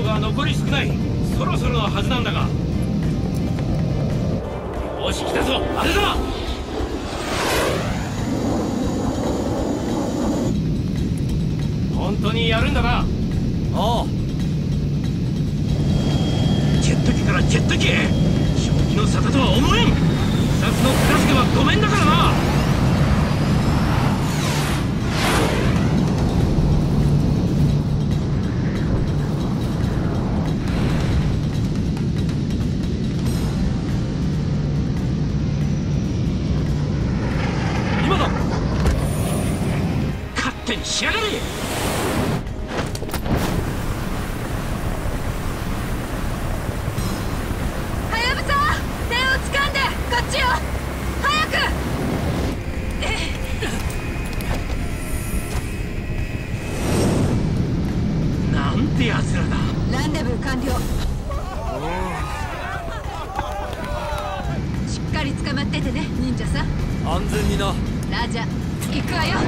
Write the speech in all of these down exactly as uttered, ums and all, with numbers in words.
は残り少ない。そろそろのはずなんだが。よし来たぞ、あれだ。本当にやるんだな。ああ。ジェット機からジェット機へ。正気の沙汰とは思えん。自殺の手助けはごめんだからな。今だ。勝手にしやがれ。 安全にな。 ラジャ、行くわよ。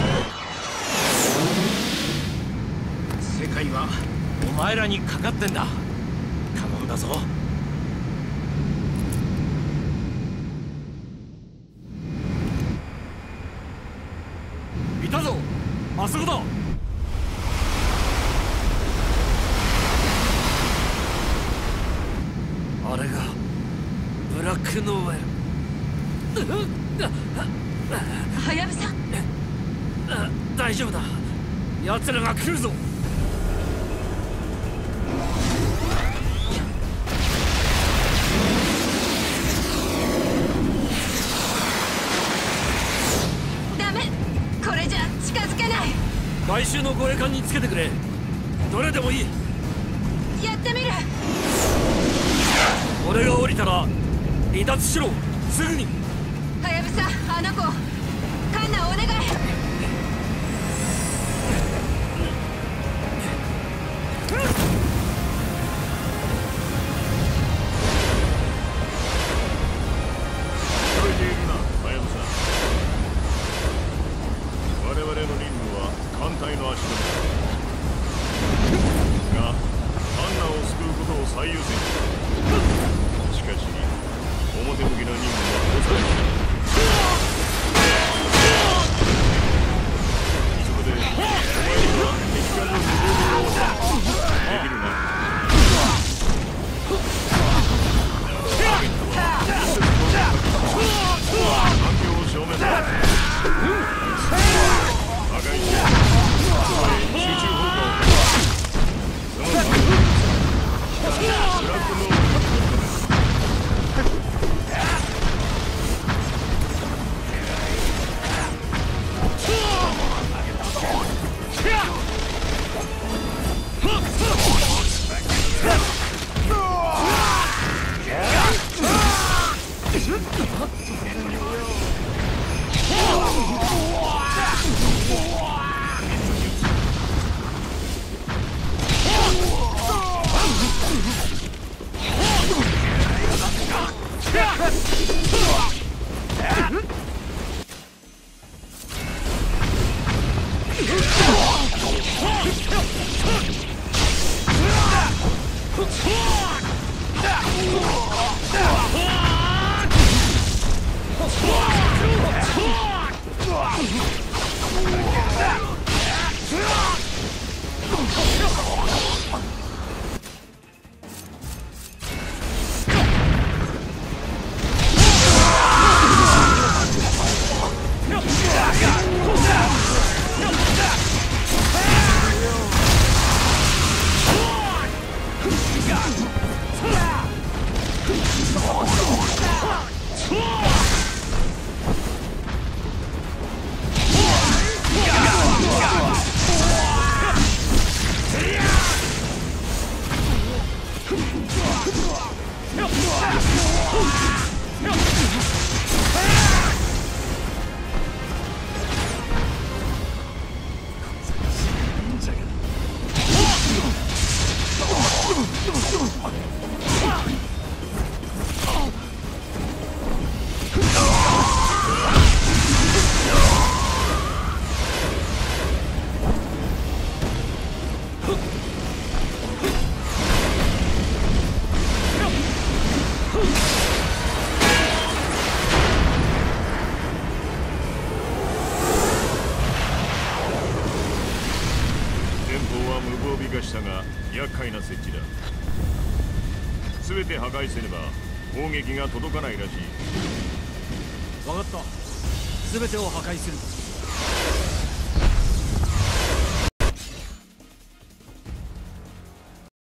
世界はお前らにかかってんだ。頼んだぞ。 いたぞ、あそこだ。あれがブラックノーエル。 はやぶさ、 大丈夫だ。奴らが来るぞ。 ダメ、これじゃ近づけない。 回収の護衛艦につけてくれ。どれでもいい。 やってみる。 俺が降りたら離脱しろ、すぐに。 はやぶさ、あの子カンナお願い。 覚えているな、はやぶさ。我々の任務は艦隊の足止めが、カンナを救うことを最優先し、しかし表向きな任務はございません。そこでお前には敵艦の無謀をできるな。環境を証明だ。破壊して集中砲火をかけ、そのためにブラックノーブルをしたが厄介な設置だ。全て破壊せねば砲撃が届かないらしい。 分かった。全てを破壊する。